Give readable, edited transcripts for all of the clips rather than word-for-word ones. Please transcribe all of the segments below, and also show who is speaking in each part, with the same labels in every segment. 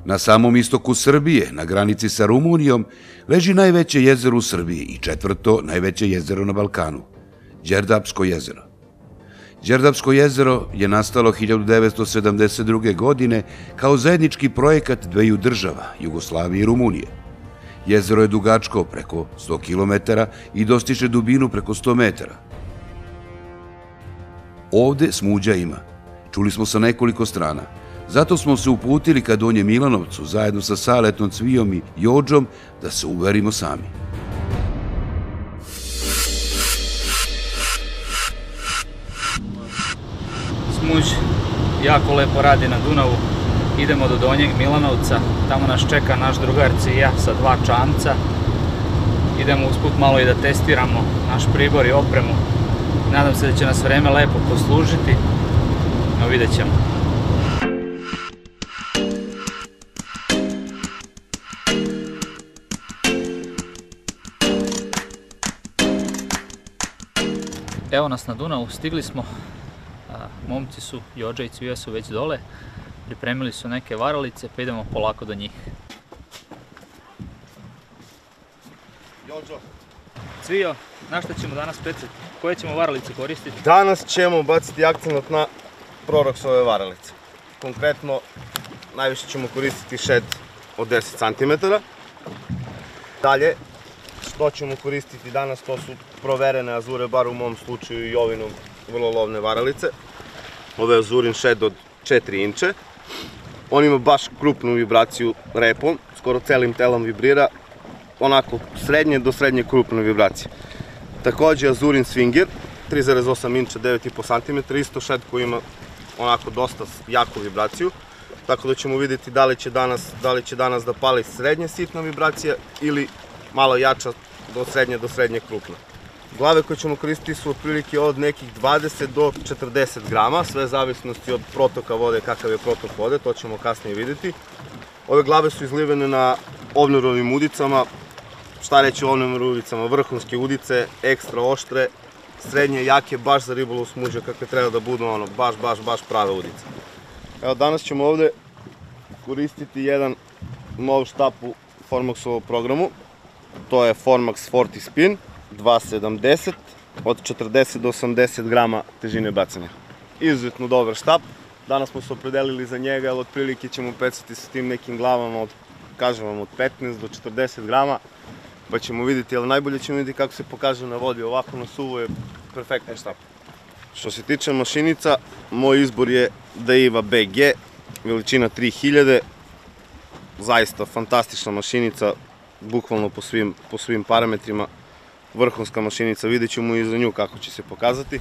Speaker 1: Na samom istoku Srbije, na granici sa Rumunijom, leži najveće jezero u Srbiji i četvrto najveće jezero na Balkanu, Đerdapsko jezero. Đerdapsko jezero je nastalo 1972. godine kao zajednički projekat dveju država, Jugoslavije i Rumunije. Jezero je dugačko preko 100 km i dostiže dubinu preko 100 metara. Ovde smuđa ima. Čuli smo sa nekoliko strana. Zato smo se uputili ka Donje Milanovcu zajedno sa Saletom, Cvijom i Jođom da se uverimo sami.
Speaker 2: Smuđ jako lepo radi na Dunavu. Idemo do Donjeg Milanovca, tamo nas čeka naš drugarci i ja sa 2 čamca. Idemo usput malo i da testiramo naš pribor i opremu. Nadam se da će nas vreme lepo poslužiti, no vidjet ćemo. Evo nas na Dunavu, stigli smo. Momci su, Jođa i Cvija su već dole. Pripremili su neke varalice, pa idemo polako do njih.
Speaker 3: Jođo.
Speaker 2: Cvijo, na šta ćemo danas pecati? Koje ćemo varalice koristiti?
Speaker 3: Danas ćemo baciti akcenat na Proraxove varalice. Konkretno, najviše ćemo koristiti šed od 10 cm. Dalje, što ćemo koristiti danas, to su proverene azure, bar u mom slučaju i Jovinom, vrlo lovne varalice. Ovo je azurin šed od 4 inče. On ima baš krupnu vibraciju repom, skoro celim telom vibrira, onako srednje do srednje krupne vibracije. Takođe azurin swinger, 3,8 inča, 9,5 cm, isto šed koji ima onako dosta jaku vibraciju. Tako da ćemo vidjeti da li će danas da pali srednje sitna vibracija ili malo jača do srednje krupna. Glave koje ćemo koristiti su otprilike od nekih 20 do 40 grama, sve zavisnosti od protoka vode, kakav je protok vode, to ćemo kasnije vidjeti. Ove glave su izlivene na ovnerovim udicama, šta reći o ovnerovim udicama, vrhunske udice, ekstra oštre, srednje, jake, baš za ribolov smuđa kakve treba da budu, ono, baš prave udice. Evo, danas ćemo ovde koristiti jedan nov štap u Formaxovom programu, to je Formax Forti Spin, 2,70, od 40 do 80 grama težine bacanja. Izuzetno dobar štap, danas smo se opredelili za njega, jer otprilike ćemo pecati sa tim nekim glavama od, kažem vam, od 15 do 40 grama, pa ćemo vidjeti, ali najbolje ćemo vidjeti kako se pokaže na vodi, ovako na suvo je perfektan štap. Što se tiče mašinica, moj izbor je Daiwa BG, veličina 3000, zaista fantastična mašinica, bukvalno po svim parametrima, vrhunska mašinica, vidjet ćemo i za nju kako će se pokazati.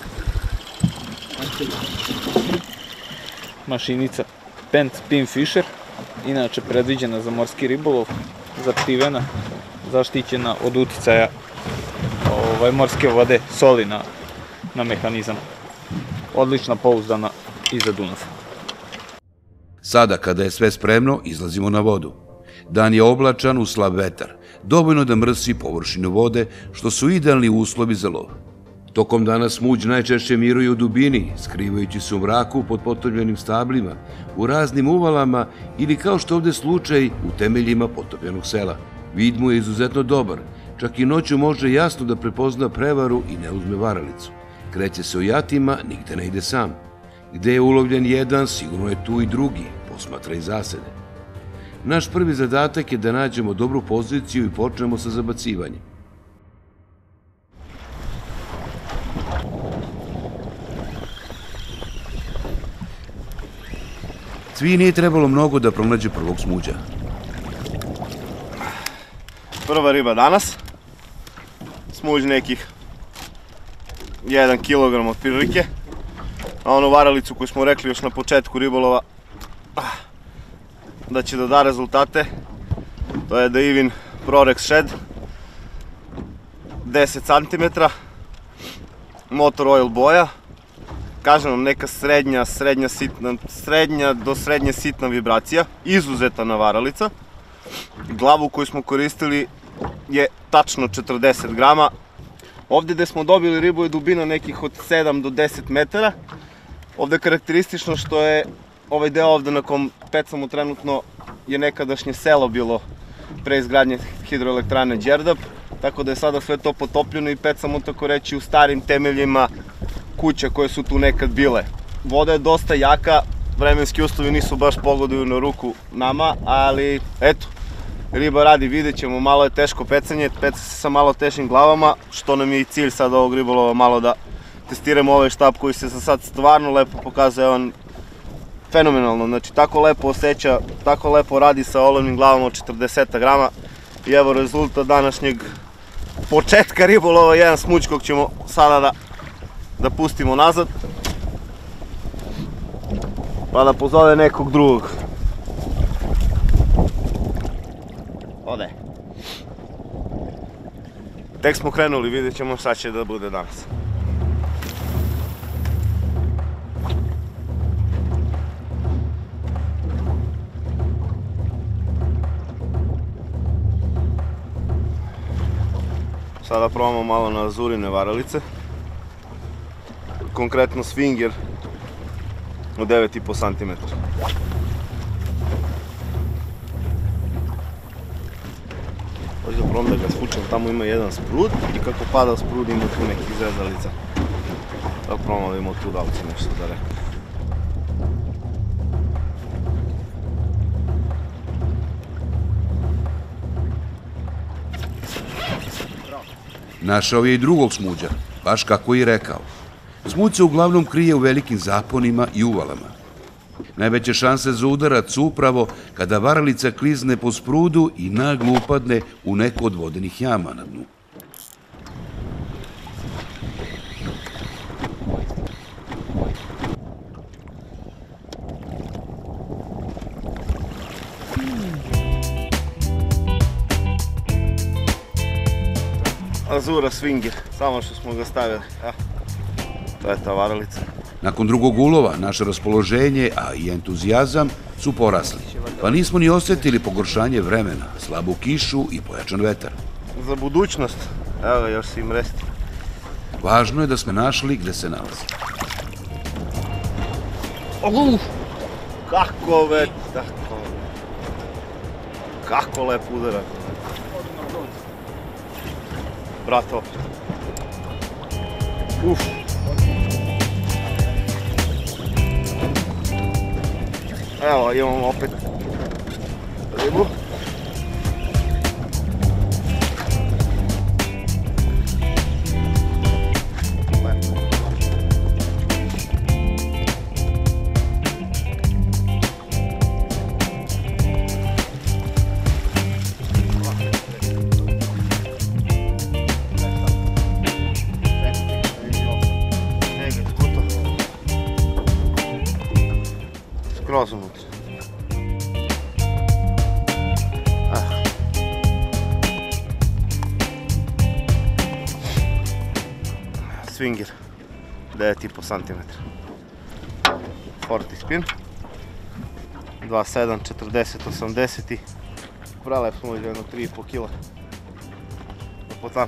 Speaker 2: Mašinica Pent Spin Fisher, inače predviđena za morski ribolov, zakrivena, zaštićena od uticaja morske vode, soli na mehanizam. Odlična, pouzdana i za Dunav.
Speaker 1: Sada, kada je sve spremno, izlazimo na vodu. Dan je oblačan uz slab vetar, dovoljno da mrsi površinu vode, što su idealni uslovi za lov. Tokom dana smuđ najčešće miruje u dubini, skrivajući se u mraku pod potopljenim stablima, u raznim uvalama ili, kao što ovde slučaj, u temeljima potopljenog sela. Vid mu je izuzetno dobar, čak i noću može jasno da prepozna prevaru i ne uzme varalicu. Kreće se u jatima, nigde ne ide sam. Gde je ulovljen jedan, sigurno je tu i drugi, posmatra i zasede. Naš prvi zadatak je da nađemo dobru poziciju i počnemo sa zabacivanjem. Cviji nije trebalo mnogo da pronađe prvog smuđa.
Speaker 3: Prva riba danas, smuđ nekih 1 kg otprilike, a onu varalicu koju smo rekli još na početku ribolova da će da rezultate, to je Daivin Prorex Shed, 10 cm, motor oil boja, kažem vam, neka srednja do srednje sitna vibracija, izuzetna varalica. Glavu koju smo koristili je tačno 40 grama. Ovde gde smo dobili ribu je dubina nekih od 7 do 10 metara. Ovde je karakteristično što je ovaj deo ovde na kom pecamo trenutno je nekadašnje selo bilo pre izgradnje hidroelektrane Đerdap, tako da je sada sve to potopljeno i pecamo, tako reći, u starim temeljima kuća koje su tu nekad bile. Voda je dosta jaka, vremenski uslovi nisu baš pogoduju na ruku nama, ali eto, riba radi, vidjet ćemo, malo je teško pecanje, peca se sa malo teškim glavama, što nam je i cilj sad ovog ribolova, malo da testiramo ovaj štap koji se za sad stvarno lepo pokazuje, on fenomenalno, znači tako lepo osjeća, tako lepo radi sa olovnim glavama od 40 grama i evo rezultat današnjeg početka ribolova, jedan smuđ kog ćemo sada da pustimo nazad pa da pozove nekog drugog. Ode. Tek smo krenuli, vidjet ćemo šta će da bude danas. Sada probamo malo na azurine varalice, konkretno swinger od 9,5 cm. Hoću da probam da ga svučem, tamo ima jedan sprud i kako pada sprud ima tu neki zrezalica. Tako probamo da imamo tu davci nešto da rekao.
Speaker 1: Našao je i drugog smuđa, baš kako je i rekao. Smuđ se uglavnom krije u velikim zaponima i uvalama. Najveće šanse za udarac su upravo kada varalica klizne po sprudu i naglo upadne u neku od vodenih jama na dnu.
Speaker 3: Azura swinger, samo što smo ga stavili. To je ta varalica.
Speaker 1: Nakon drugog ulova, naše raspoloženje, a i entuzijazam su porasli. Pa nismo ni osjetili pogoršanje vremena, slabu kišu i pojačan vetar.
Speaker 3: Za budućnost, evo ga, još se im resti.
Speaker 1: Važno je da smo našli gde se nalazi.
Speaker 3: Kako već, kako lep udarak. Brato. Evo, imamo opet ribu. Skroz unutra. Swinger, 9,5 cm. Forti spin. 2,7, 40, 80. Prelep smo uđe jedno 3,5 kg. Lepotan.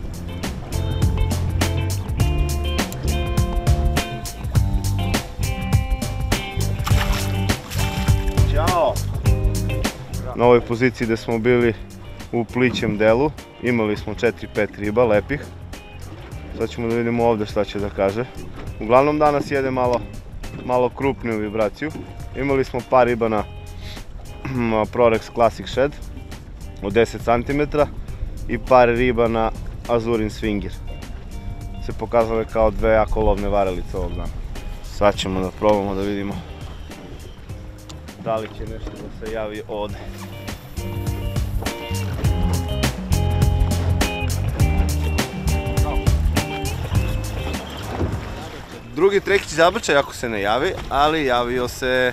Speaker 3: Ćao! Na ovoj poziciji gde smo bili u plićem delu, imali smo 4-5 riba lepih. Sad ćemo da vidimo ovde šta će da kaže. Uglavnom danas jede malo krupniju vibraciju. Imali smo par riba na Prorex Classic Shed od 10 cm i par riba na Azurin Swinger. Se pokazale kao dve jako lovne varalice ovog dana. Sad ćemo da probamo da vidimo da li će nešto da se javi ovde. Drugi trekić zabačaj ako se ne javi, ali javio se.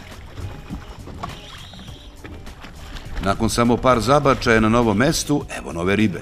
Speaker 1: Nakon samo par zabačaja na novom mestu, evo nove ribe.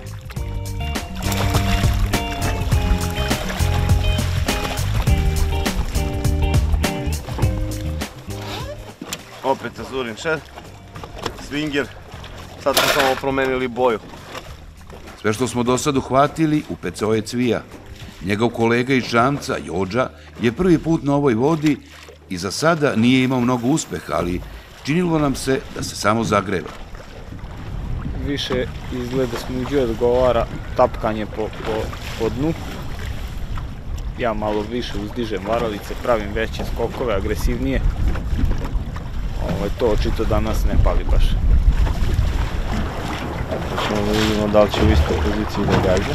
Speaker 3: Opet Azurin Shed, Swinger, sad smo samo promenili boju.
Speaker 1: Sve što smo do sad uhvatili upecao je Cvija. Njegov kolega iz Čamca, Jođa, je prvi put na ovoj vodi i za sada nije imao mnogo uspeha, ali činilo nam se da se samo zagreva.
Speaker 2: Više izgleda smuđi odgovara tapkanje po dnu. Ja malo više uzdižem varalice, pravim veće skokove, agresivnije. To očito danas ne pali baš.
Speaker 3: Ćemo da vidimo da li će u istoj poziciji da gađa.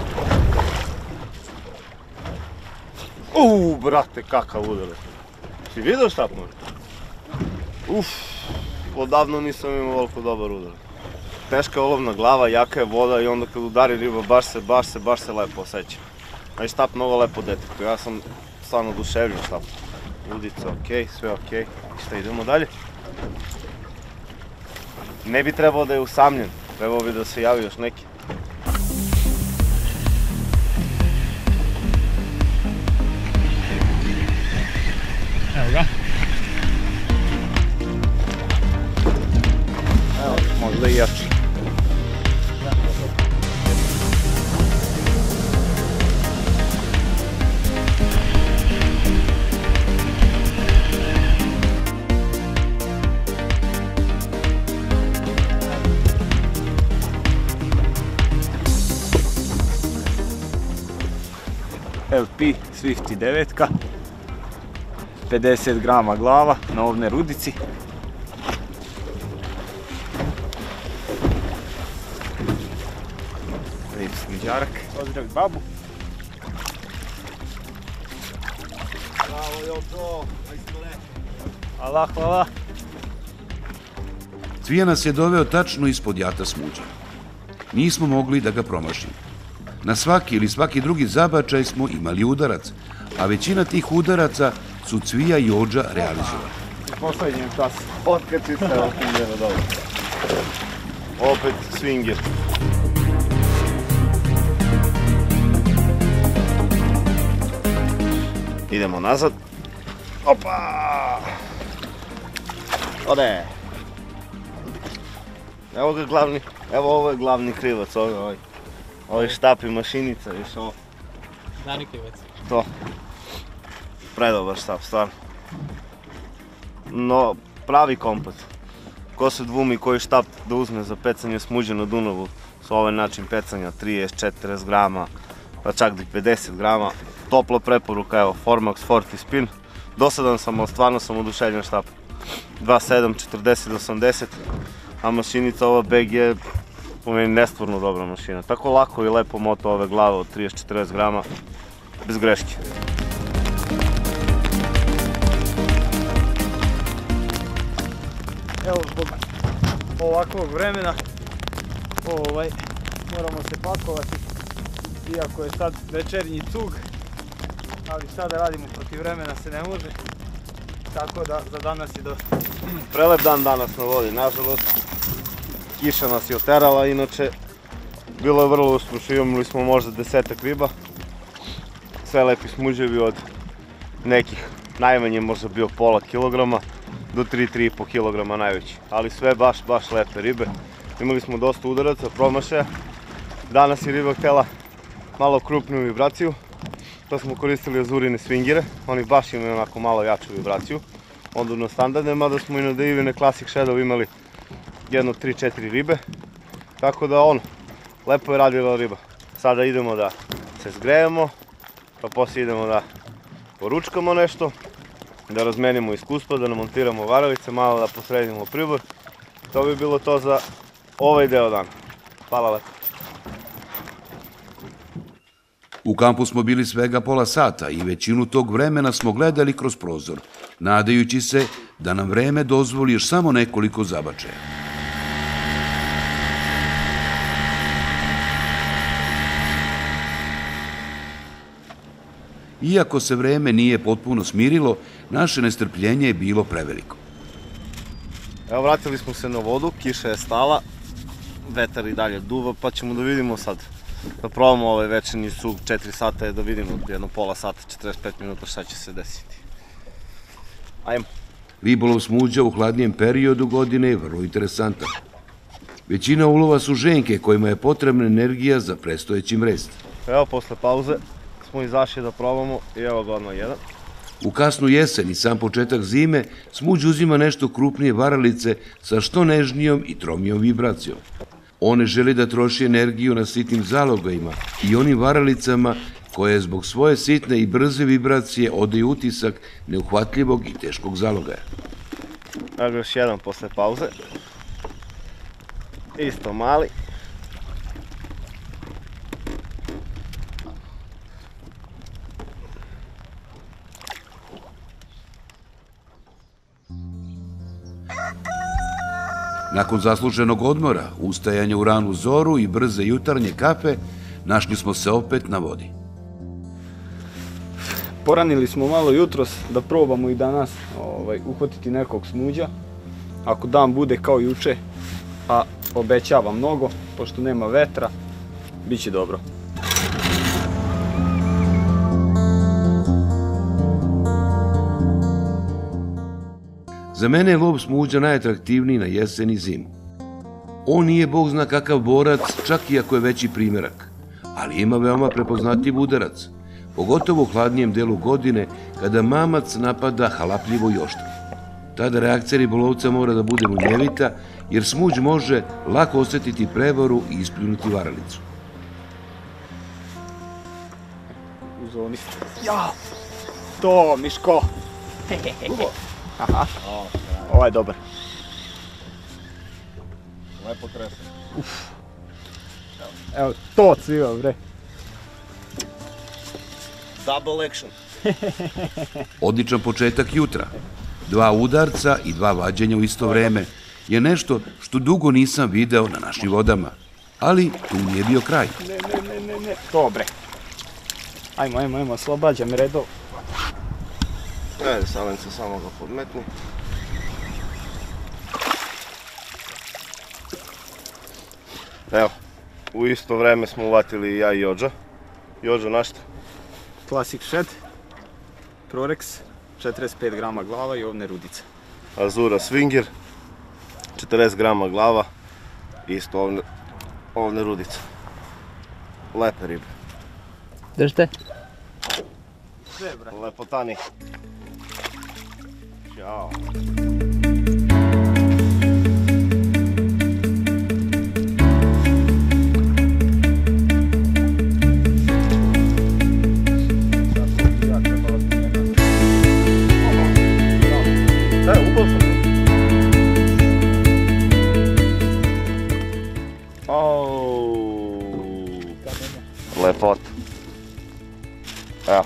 Speaker 3: Brate, kakav udarac. Si vidio šta može? Odavno nisam imao ovoliko dobar udarac. Teška je olovna glava, jaka je voda i onda kad udari riba baš se lepo osjeća. A i štap mnogo lepo detektuje, ja sam stvarno oduševljen štapom. Udica okej, sve okej. I šta, idemo dalje? Ne bi trebao da je usamljen, trebao bi da se javi još neki.
Speaker 2: Evo ga. Evo, možda i jači. LP Swifty 9, 50 grama glava na ovne rudici. Lep smiđarak. Pozdrav babu.
Speaker 3: Bravo Joto, majstore.
Speaker 2: Hvala, hvala.
Speaker 1: Cvija nas je doveo tačno ispod jata smuđa. Nismo mogli da ga promašimo. Na svaki ili svaki drugi zabačaj smo imali udarac, a većina tih udaraca su Cvija i Ođa realizovali.
Speaker 2: Poslednjem času.
Speaker 3: Otkači se ovo primjera dobro. Opet swinger. Idemo nazad. Opa! Ode! Evo ga glavni, evo ovo je glavni krivac, ovaj štap i mašinica, viš ovo.
Speaker 2: Dani krivac.
Speaker 3: To. Predobar štap, stvarno. No, pravi kompas. Ko se dvumi koji štap da uzme za pecanje smuđe na Dunavu sa ovaj način pecanja, 30-40 grama, pa čak do 50 grama. Topla preporuka, evo, Formax Forti Spin. Dosadan sam, ali stvarno sam oduševljen štap. 2.7, 40-80, a mašinica ova BG je po meni nestvarno dobra mašina. Tako lako i lepo moto ove glave od 30-40 grama, bez greške.
Speaker 2: Evo, zbog ovakvog vremena moramo se pakovati, iako je sad večernji cug, ali šta da radimo, protiv vremena se ne može, tako da za danas je dosta.
Speaker 3: Prelep dan danas na vodi, nažalost, kiša nas je oterala, inače bilo je vrlo uspješno, imali smo možda 10-ak riba, sve lepi smuđevi od nekih, najmanje možda bio pola kilograma, do 3-3,5 kilograma najveći, ali sve baš lepe ribe. Imali smo dosta udaraca, promašaja. Danas je riba htjela malo krupniju vibraciju, to smo koristili azurine swingere, oni baš imaju onako malo jaču vibraciju, onda na standardne, mada smo i na Divine Classic Shadow imali jedno 3-4 ribe, tako da lepo je radila riba. Sada idemo da se zgrejemo, pa poslije idemo da poručkamo nešto, da razmenimo iskustva, da namontiramo varalice, malo da posredimo pribor. To bi bilo to za ovaj deo dana. Hvala lepo.
Speaker 1: U kampu smo bili svega pola sata i većinu tog vremena smo gledali kroz prozor, nadajući se da nam vreme dozvoli još samo nekoliko zabačaja. Iako se vreme nije potpuno smirilo, naše nestrpljenje je bilo preveliko.
Speaker 3: Evo, vratili smo se na vodu, kiša je stala, vetar i dalje duva, pa ćemo da vidimo sad, da probamo ovaj večernji cug, 4 sata je da vidimo jedno pola sata, 45 minuta šta će se desiti. Ajmo.
Speaker 1: Ribolov smuđa u hladnijem periodu godine je vrlo interesantan. Većina ulova su ženke kojima je potrebna energija za prestojeći mrest.
Speaker 3: Evo, posle pauze smo izašli da probamo i evo ga odmah jedan.
Speaker 1: U kasnu jesen i sam početak zime smuđ uzima nešto krupnije varalice sa što nežnijom i tromijom vibracijom. On ne želi da troši energiju na sitnim zalogajima i onim varalicama koje zbog svoje sitne i brze vibracije odaju utisak neuhvatljivog i teškog zalogaja.
Speaker 3: Evo još jedan posle pauze. Isto mali.
Speaker 1: Nakon zasluženog odmora, ustajanja u ranu zoru i brze jutarnje kafe, našli smo se opet na vodi.
Speaker 4: Poranili smo malo jutros da probamo i danas uhvatiti nekog smuđa. Ako dan bude kao juče, a obećava mnogo, pošto nema vetra, bit će dobro.
Speaker 1: Za mene je lov smuđa najatraktivniji na jesen i zimu. On nije bog zna kakav borac, čak i ako je veći primerak, ali ima veoma prepoznatljiv udarac, pogotovo u hladnijem delu godine kada mamac napada halapljivo i oštro. Tada reakcija ribolovca mora da bude munjevita, jer smuđ može lako osetiti prevaru i ispljunuti varalicu.
Speaker 4: U zoni. Ja! To, Miško! Aha, ovaj je dobar.
Speaker 3: Lepo trese.
Speaker 4: Evo, to cviva, bre.
Speaker 3: Double action.
Speaker 1: Odličan početak jutra. 2 udarca i 2 vađenja u isto vreme je nešto što dugo nisam video na našim vodama. Ali tu nije bio kraj.
Speaker 4: Ne. Dobre. Ajmo, oslobađam redov.
Speaker 3: Ajde, Salence, samo ga podmetni. Evo, u isto vreme smo uvatili i ja i Jođa. Jođa, na šta?
Speaker 4: Classic shed, Prorex, 45 grama glava i ovne rudice.
Speaker 3: Azura Swinger, 40 grama glava, isto ovne rudice. Lepe ribe.
Speaker 4: Držite?
Speaker 3: Lepotani. Ćao. Lepota. Evo.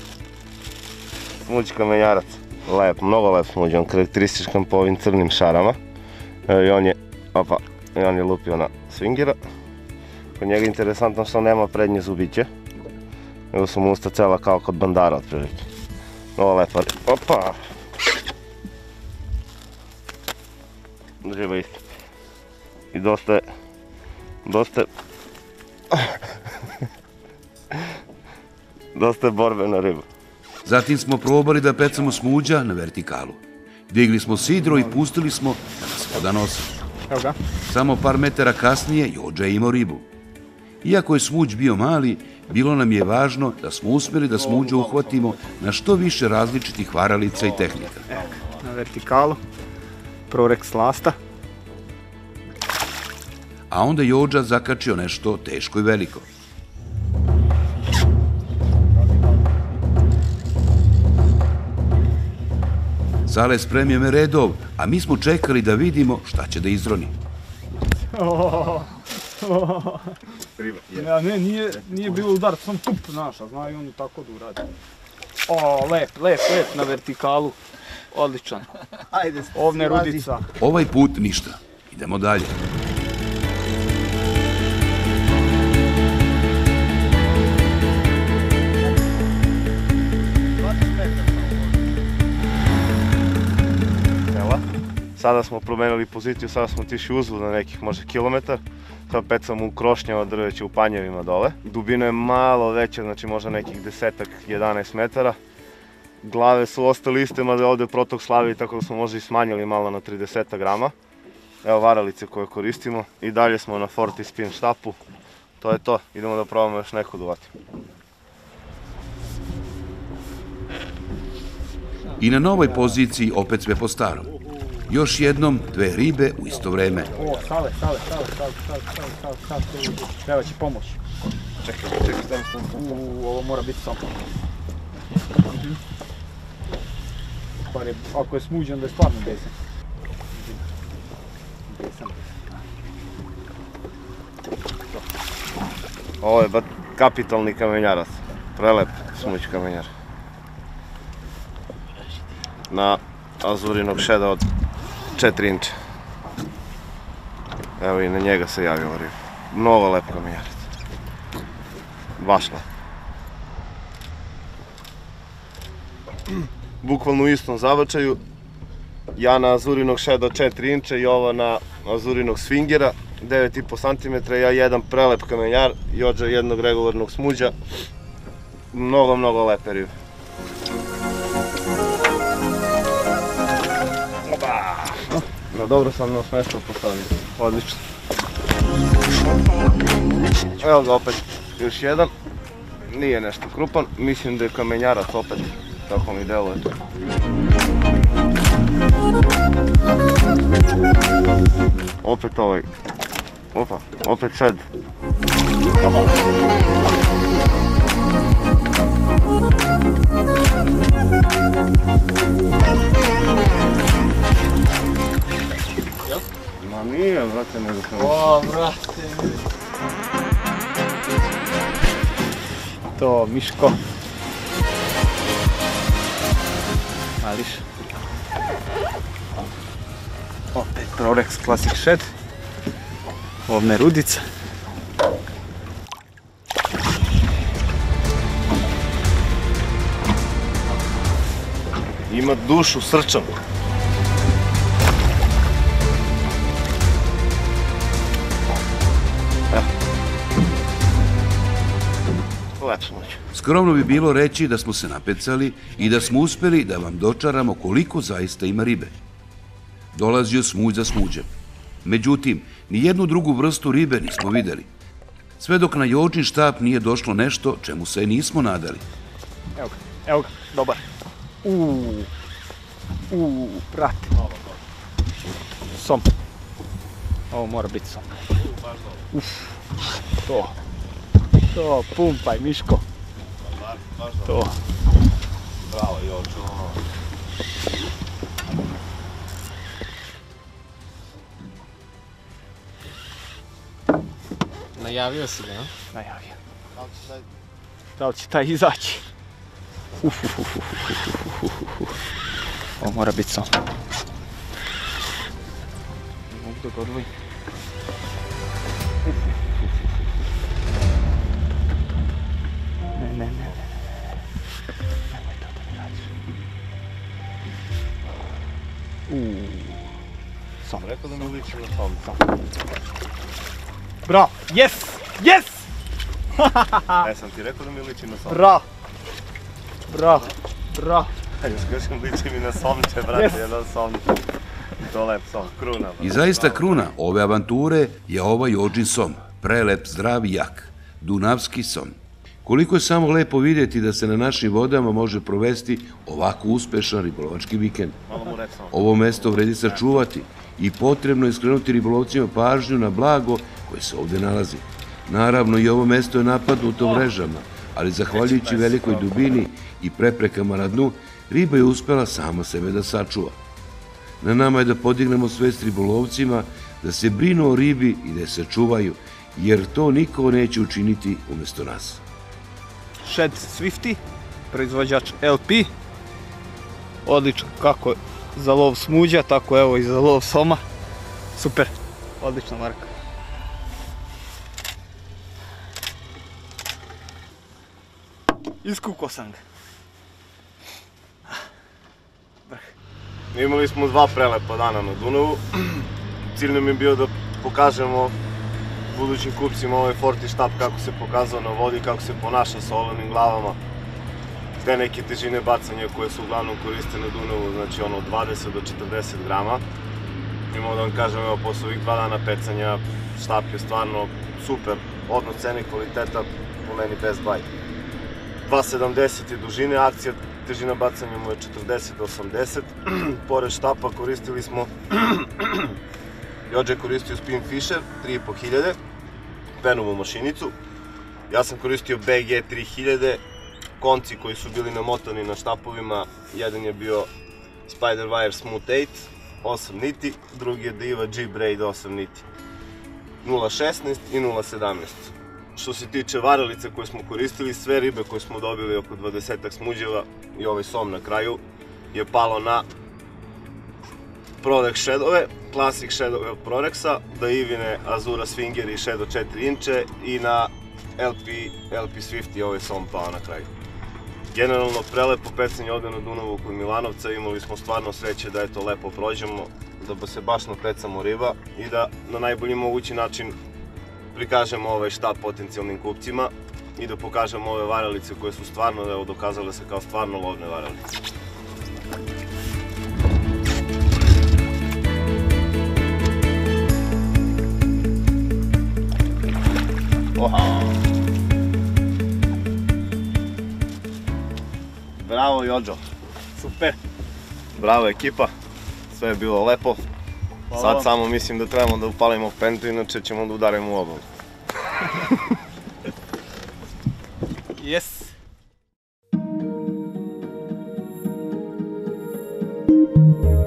Speaker 3: Smuđ kamenjarac. Lep, mnogo lep smuđ, on karakterističan po ovim crnim šarama. I on je lupio na swingera. Kod njega je interesantno što nema prednje zubiće. Nego su mu usta cela kao kod bandara otprilike. Mnogo lepa. Opa! Živa isti. I dosta je borbena riba.
Speaker 1: Zatim smo probali da pecamo smuđa na vertikalu. Digli smo sidro i pustili smo da nas voda nosi.
Speaker 4: Evo ga.
Speaker 1: Samo par metara kasnije Jođa je imao ribu. Iako je smuđ bio mali, bilo nam je važno da smo uspjeli da smuđa uhvatimo na što više različitih varalica i tehnika.
Speaker 4: Evo ga, na vertikalu, Prorex lasta.
Speaker 1: A onda Jođa zakačio nešto teško i veliko. Sale spremio me redov, a mi smo čekali da vidimo šta će da izroni.
Speaker 4: Ja, ne, nije bilo udar, sam tup, znaš, a znaju oni tako da uradi. O, lep, na vertikalu, odličan. Ovne rudica.
Speaker 1: Ovaj put ništa, idemo dalje.
Speaker 3: Sada smo promenili poziciju, sada smo otišli uzvod na nekih možda kilometar. Sad pecamo u krošnjava drveće u panjevima dole. Dubina je malo veća, znači možda nekih 10-11 metara. Glave su ostale iste, mada je ovdje protok slaviji, tako da smo možda i smanjili malo na 30 grama. Evo varalice koje koristimo i dalje smo na Forti spin štapu. To je to, idemo da probamo još neku da uvatimo.
Speaker 1: I na novoj poziciji opet sve po starom. Još jednom 2 ribe u isto vreme.
Speaker 4: O, stale. Treba će pomoć.
Speaker 3: Čekaj, stani.
Speaker 4: Ovo mora biti samo. Ako je smuđen, onda je stvarno besan.
Speaker 3: Ovo je kapitalni kamenjarac. Prelep smuć kamenjar. Na azurinog šeda od 4 inče. Evo i na njega se javio riba. Mnogo lep kamenjarac. Baš lep. Bukvalno u istom zabačaju. Ja na azurinog šeda od 4 inče i ova na azurinog svingera 9,5 cm. Ja jedan prelep kamenjar i ođe jednog regularnog smuđa. Mnogo lepe ribe. No dobro sam nas mesto postavio. Odlično. Evo ga opet još jedan. Nije nešto krupan. Mislim da je kamenjarac opet. Tako mi deluje. Opet ovaj. Opa, opet šed. Ma nije, brate, nego sam...
Speaker 4: O, brate. To, Miško. Mališ. Opet Prorex Classic Shed. Ovne rudica.
Speaker 3: Ima dušu srčanu. Lep smuć.
Speaker 1: Skromno bi bilo reći da smo se napecali i da smo uspeli da vam dočaramo koliko zaista ima ribe. Dolazio smuđ za smuđem. Međutim, ni jednu drugu vrstu ribe nismo videli. Sve dok na jočin štap nije došlo nešto čemu se nismo nadali.
Speaker 4: Evo ga, dobar. Prati. Som. Ovo mora biti som. To, pumpaj, Miško. To.
Speaker 3: Bravo, Jočo.
Speaker 5: Najavio si ga, a?
Speaker 4: Najavio. Da li će taj izaći? Ovo mora biti som. Mogu da ga odvojim. Ne. Nemoj to da mi radiš. Som.
Speaker 3: Rekao da mi liči na som.
Speaker 4: Bravo! Yes!
Speaker 3: Sam ti rekao da mi liči na som.
Speaker 4: Bravo!
Speaker 3: Još kažem, liči mi na somče, brate, jedan somče. To lep som, kruna.
Speaker 1: I zaista kruna ove avanture je ovaj jočin som. Prelep, zdrav i jak. Dunavski som. Koliko je samo lepo vidjeti da se na našim vodama može provesti ovako uspešan ribolovački vikend. Ovo mesto vredi sačuvati i potrebno je skrenuti ribolovcima pažnju na blago koje se ovdje nalazi. Naravno i ovo mesto je napadnuto mrežama, ali zahvaljujući velikoj dubini i preprekama na dnu, riba je uspela sama sebe da sačuva. Na nama je da podignemo svest ribolovcima, da se brinu o ribi i da je sačuvaju, jer to niko neće učiniti umjesto nas.
Speaker 4: Shed Swifty, proizvođač LP. Odlično, kako za lov smuđa, tako evo i za lov soma. Super, odlična marka. Iskukao sam ga.
Speaker 3: Imali smo 2 prelepa dana na Dunavu. Cilj nam je bio da pokažemo budućim kupcima ovaj Forti štap kako se pokazao na vodi, kako se ponaša sa olenim glavama. Te neke težine bacanja koje se uglavnom koriste na Dunavu, znači ono 20 do 40 grama. I mogu da vam kažem, evo, posle ovih 2 dana pecanja, štap je stvarno super, odnos cene i kvaliteta, po meni best buy. 2,70 je dužine, akcija težina bacanja mu je 40-80. Pored štapa koristili smo, Jođe je koristio Spin Fisher 3500, penovu mašinicu. Ja sam koristio BG 3000, konci koji su bili namotani na štapovima, jedan je bio Spiderwire Smooth 8, 8 niti, drugi je Diva G-Braid 8 niti, 0.16 i 0.17. Što se tiče varalice koje smo koristili, sve ribe koje smo dobili, oko 20-ak smuđeva i ovaj som na kraju, je palo na Prorex Shadow'e, Classic Shadow'e od Prorexa, Daivine Azura Swinger i Shadow 4 inče i na LP Swift je ovaj som pao na kraju. Generalno prelepo pecanje ovde na Dunavu kod Milanovca, imali smo stvarno sreće da eto lepo prođemo, da se baš napecamo riba i da na najbolji mogući način prikažemo ovaj štap potencijalnim kupcima i da pokažemo ove varalice koje su stvarno dokazale se kao stvarno lovne varalice. Bravo Jođo.
Speaker 2: Super.
Speaker 3: Bravo ekipa. Sve je bilo lepo. Sad samo mislim da trebamo da upalimo pentu, inače ćemo da udarimo u obalu.
Speaker 2: Yes.